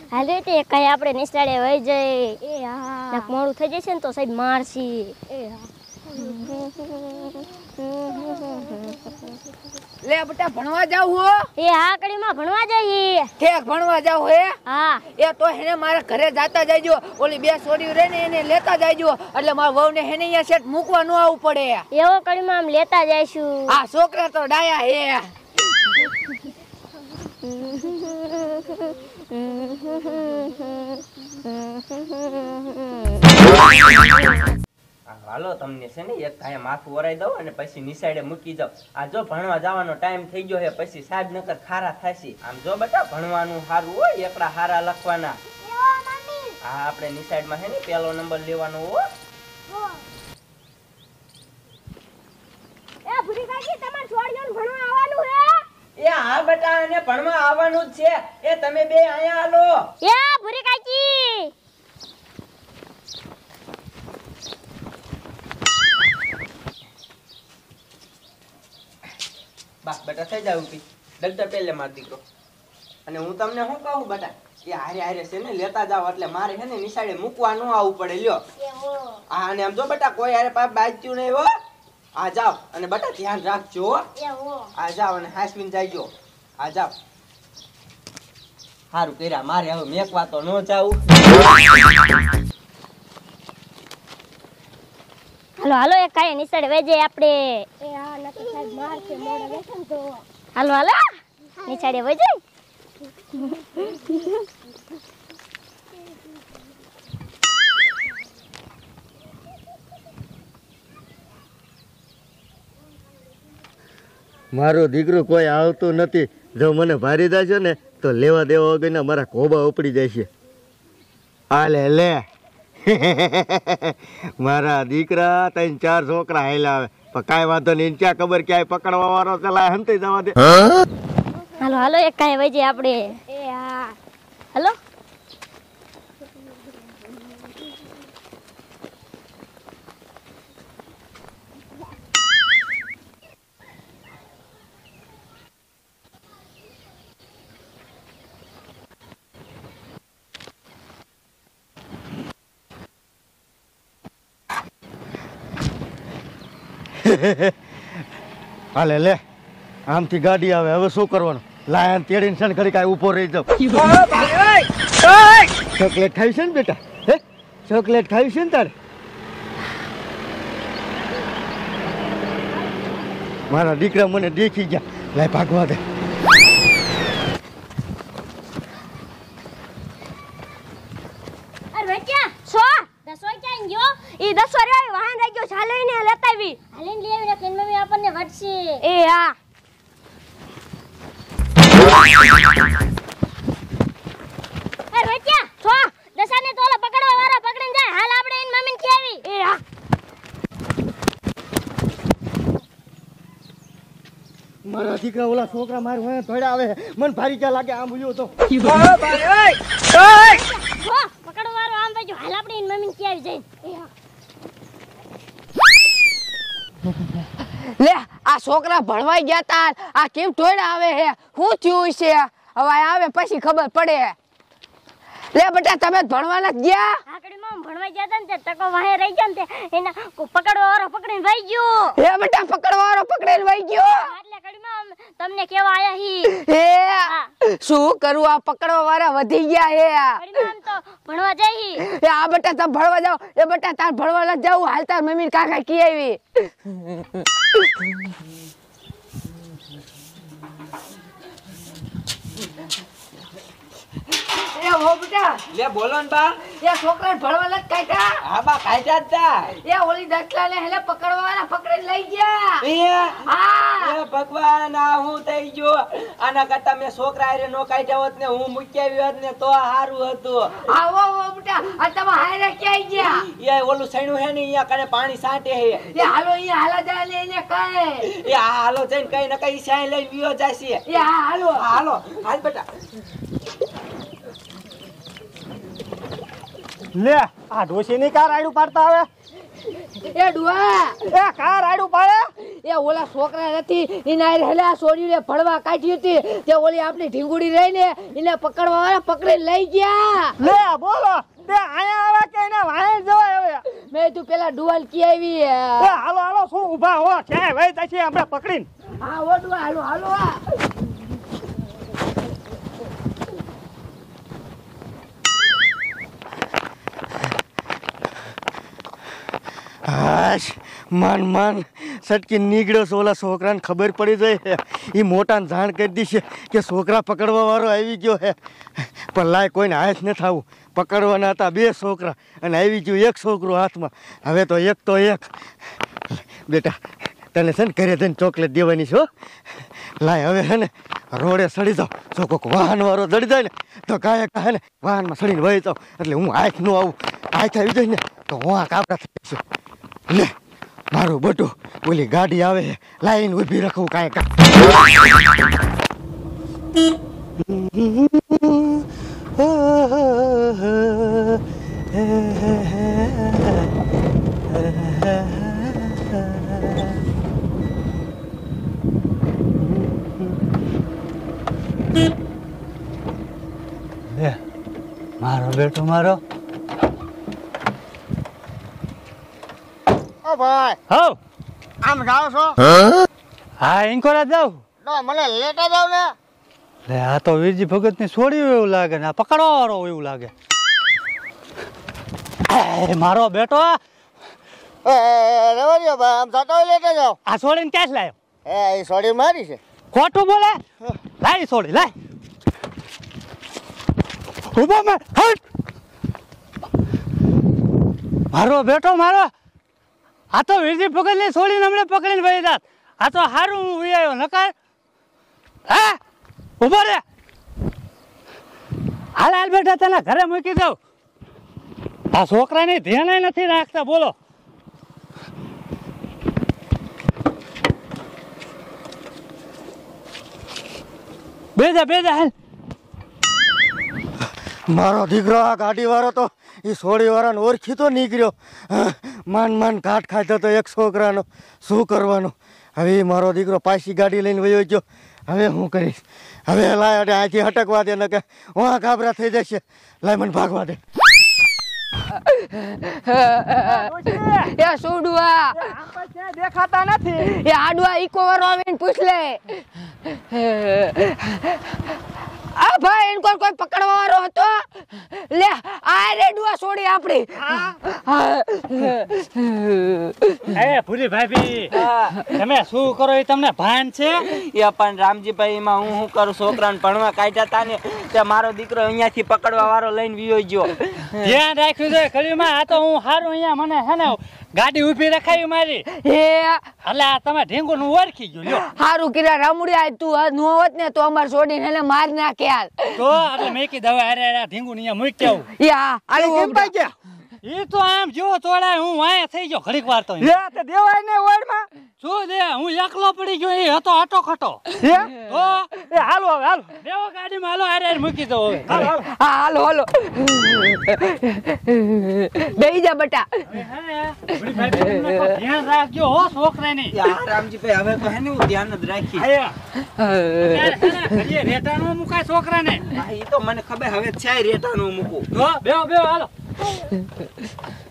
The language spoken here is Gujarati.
હાલે તે કઈ આપણે નિશાળે વઈ જઈ એ હા મોડું થઈ જશે ને તો સાહેબ મારસી એ હા લે બેટા ભણવા જાવ હો એ હા કડીમાં ભણવા જઈએ ઠેક ભણવા જાવ હે હા એ તો હેને મારા ઘરે જાતા જાયજો ઓલી બે છોડીઓ રે ને એને લેતા જાયજો એટલે મારા વહુને હેને અહીંયા સેટ મૂકવા ન આવવું પડે એવો કડીમાં આમ લેતા જઈશું આ છોકરા તો ડાયા હે હાલો તમને છે ને એક થાય માથું ઓરાઈ દઉં અને પછી નિસાડે મૂકી જાવ આ જો ભણવા જવાનો ટાઈમ થઈ ગયો છે પછી સાહેબ નકર ખારા થાશે આમ જો બેટા ભણવાનું સારું હોય એકડા હારા લખવાના હા આપણે નિસાડમાં છે ને પહેલો નંબર લેવાનો હો એ ભૂરી કાકી તમાર છોડીઓને ભણવા આવવાનું હે એ હા બેટા એને ભણવા આવવાનું જ છે એ તમે બે અહીંયા હાલો એ ભૂરી કાકી બસ બેટા થઈ જાવ ઊભી ડગતા પહેલે માર દીકરો અને હું તમને શું કહું બેટા એ હારે હારે છે ને લેતા જાવ એટલે મારે છે ને નિશાળે મૂકવા ન આવવું પડે લ્યો હા અને આમ જો બેટા કોઈ હારે પાપ બાજ્યું નહીં હો આ જાવ અને બેટા ધ્યાન રાખજો હો આ જાવ અને હાસવીને જાયજો આ જાવ સારું કર્યા મારે હવે મેકવા તો ન જાવું હાલો હાલો એક કાય નિસાડે વઈ જઈએ આપણે એ હા નતો સાહેબ માર છે મોડા બેઠા ને તો હાલો હાલો નિસાડે વઈ જઈએ મારો દીકરો કોઈ આવતું નથી જો મને ભારી જાય ને તો લેવા દેવા વગરના મારા કોબા ઉપડી જાય છે આ લે મારા દીકરા 3-4 છોકરા હેલા આવે પણ કાંઈ વાંધો નહીં ક્યાં ખબર ક્યાંય પકડવા વાળો ચલાય હંતે જવા દે હાલો હાલો એક કાય વઈ જઈએ આપણે એ હા હાલો હાલે લે આમથી ગાડી આવે હવે શું કરવાનું લાયન તેડીને છે ને ઘડી કાંઈ ઊભો રહી જાવ ચોકલેટ ખાવી છે ને બેટા હે ચોકલેટ ખાવી છે ને તારે મારા દીકરા મને દેખી ગયા લાય ભાગવા દે અરે ક્યાં સો દસો ક્યાં ગયો ઈ દસો રે વાહન રહી ગયો ચાલે ને લેતા આવી હાલીને લઈ આવીને કેન મમ્મી આપણને વટશે એ હા અરે ક્યાં સો દસાને તોલા પકડવા વાળા પકડીને જાય હાલ આપણે એન મમ્મીને કે આવી એ હા મારા દીકરા ઓલા છોકરા માર હોય ધોડા આવે મન ભારી ક્યાં લાગે આમ બોલ્યો તો પકડવા વાળો આમ ભાઈ હાલ આપણે એન મમ્મીને કે આવી જાય એ હા લે આ છોકરા ભણવા ગયા તા આ કેમ ધોડા આવે હે શું થયું છે હવે આવે પછી ખબર પડે લે બેટા તમે ભણવા નથી ગયા આકડીમાં ભણવા ગયા તા ને તે ટકો વાહે રહી ગયા ને તે એના પકડવા વાળો પકડીને વઈ ગયો હે બેટા પકડવા વાળો પકડેલ વઈ ગયો એટલે કડીમાં તમને કેવા આયા હી હે શું કરું આ પકડવા વાળા વધી ગયા હે કડીમાં તો ભણવા જઈ એ આ બેટા તમે ભણવા જાવ એ બેટા તાર ભણવા ન જાવ હાલ તાર મમ્મી કાકા કી આવી એ હો બેટા લે બોલો ને બા એ છોકરાને ભણવા નથી કાઢ્યા હા બા કાઢ્યા જ તા એ ઓલી દસલાને હેલે પકડવા વાળા પકડીને લઈ ગયા એ હા એ ભગવાન આ હું થઈ ગયો આના કરતા મેં છોકરા હારે નો કાઢ્યા હોત ને હું મૂકી આવ્યો હોત ને તો સારું હતું આવો હો બેટા આ તમે હારે ક્યાં ગયા એ ઓલું સણ્યું હે ને અહીંયા કને પાણી સાટે હે એ હાલો અહીંયા હાલા જાય ને એને કહે એ આ હાલો જઈને કઈ ન કઈ સાઈ લઈને વિયો જાશે એ હા હાલો હાલો હાલ બેટા લે આ ડોશી ની કાર આડું પાડતા આવે એ ડુઆ એ કાર આડું પાડે એ ઓલા છોકરા નથી એના હેલા છોડીને ભણવા કાઢી હતી તે ઓલી આપણી ઢીંગુડી રહીને એને પકડવા વાળા પકડીને લઈ ગયા. લે બોલો તે આયા આવે કે એને વાહે જવાય હવે મેં તું પેલા ડુવાલ કી આવી. એ હાલો હાલો શું ઊભા હો ક્યાંય વઈ જશે આપણે પકડીને હા ઓ ડુવા હાલો હાલો. હાશ માન માન સટકી નીકળ્યો છે. ઓલા છોકરાને ખબર પડી જાય એ મોટાને જાણ કરી દીશે કે છોકરા પકડવા વાળો આવી ગયો હે. પણ લાય કોઈને હાથ ન થાવું. પકડવાના હતા 2 છોકરા અને આવી ગયું 1 છોકરો હાથમાં. હવે તો એક બેટા તને છે ને ઘરે જઈને ચોકલેટ દેવાની છે હો. લાય હવે હે ને રોડે સડી જાઓ. જો કોઈક વાહન વાળો ચડી જાય ને તો કાંઈ હે ને વાહનમાં સડીને વહી જાઉં એટલે હું હાથ ન આવું. હાથ આવી જાય ને તો હું આ કાપડા થઈ જશે. લે મારું બટું ઓલી ગાડી આવે લાઈન ઊભી રાખવું કાંઈ કાંઈ. મારો બેટો મારો ઓ ભાઈ હો આમ જાઓ છો હા ઇન્કોરા જાવ તો મને લેતા જાવ ને લે આ તો વીરજી ભગત ની છોડ્યું એવું લાગે ને આ પકડવા વાળો એવું લાગે. એ મારો બેટો એ રેવડિયો ભાઈ આમ જાતો લેતા જાવ આ છોડીને ક્યાં લાયો? એ સોડી મારી છે ખોટું બોલે લાય છોડી લાય ઉભા મે હટ મારો બેટો મારો આ તો વીરજી ભગત ને છોડીને હમણે પકડીને વહી જાત. આ તો હારું હું આવ્યો નકાર હે ઉભો રે હાલ હાલ બેટા તને ઘરે મૂકી દઉં. આ છોકરાને ધ્યાન નથી રાખતા બોલો. બેજા હાલ મારો દીકરો આ ગાડી વાળો તો એ સોડી વાળાને ઓળખી તો નીકળ્યો. માન કાટ ખાધો તો 1 છોકરાનો. શું કરવાનું હવે? મારો દીકરો પાછી ગાડી લઈને વયો ગયો. હવે હું કરીશ? હવે લાય અહીંથી હટકવા દે ને કે હું ગાબરા થઈ જશે. લાય મને ભાગવા દે. એ સુડવા દેખાતા નથી. એ આડવા ઈકો વાળો આવીને પૂછ લે. આ ભાઈ ઇનકો કોઈ પકડવા વાળો હતો. લે આ રેડવા છોડી આપડી. એ ભૂલી ભાભી તમે શું કરો એ તમને ભાન છે? એ પણ રામજીભાઈ માં હું શું કરું? છોકરાને ભણવા કાઢ્યા હતા ને તે મારો દીકરો અહીંયાથી પકડવા વાળો લઈને વિયો ગયો. ધ્યાન રાખ્યું છે ખરીમાં. આ તો હું હારું અહીંયા મને હે ને ગાડી ઊભી રખાવી મારી એ એટલે આ તમે ઢીંગુ નું ઓળખી ગયો લ્યો. હારું કિરા રામુડિયા તું આ નો હોત ને તો અમાર છોડીને એને માર નાખે યાર. તો એટલે મેં કીધું હવે અરે ઢીંગુ ને અહીંયા મૂકી આવું. યા આલો કેમ ગયા? એ તો આમ જો તોડાય હું વાયા થઈ ગયો ઘડીક વાર તો. લે તે દેવાય ને ઓડમાં શું દે હું એકલો પડી ગયો એ હતો આટો ખટો. હે તો એ હાલો હવે હાલો દેવો ગાડીમાં હાલો અરે મૂકી દો હવે. હા હાલો હાલો બેહી જા બટા. ધ્યાન રાખજો હો છોકરાની. યાર રામજીભાઈ હવે તો હે ને હું ધ્યાન જ રાખી. રેટાનો મુકાય છોકરાને. હા, ઈ તો મને ખબર હવે છે રેટાનું મૂકું. બેહો હાલો.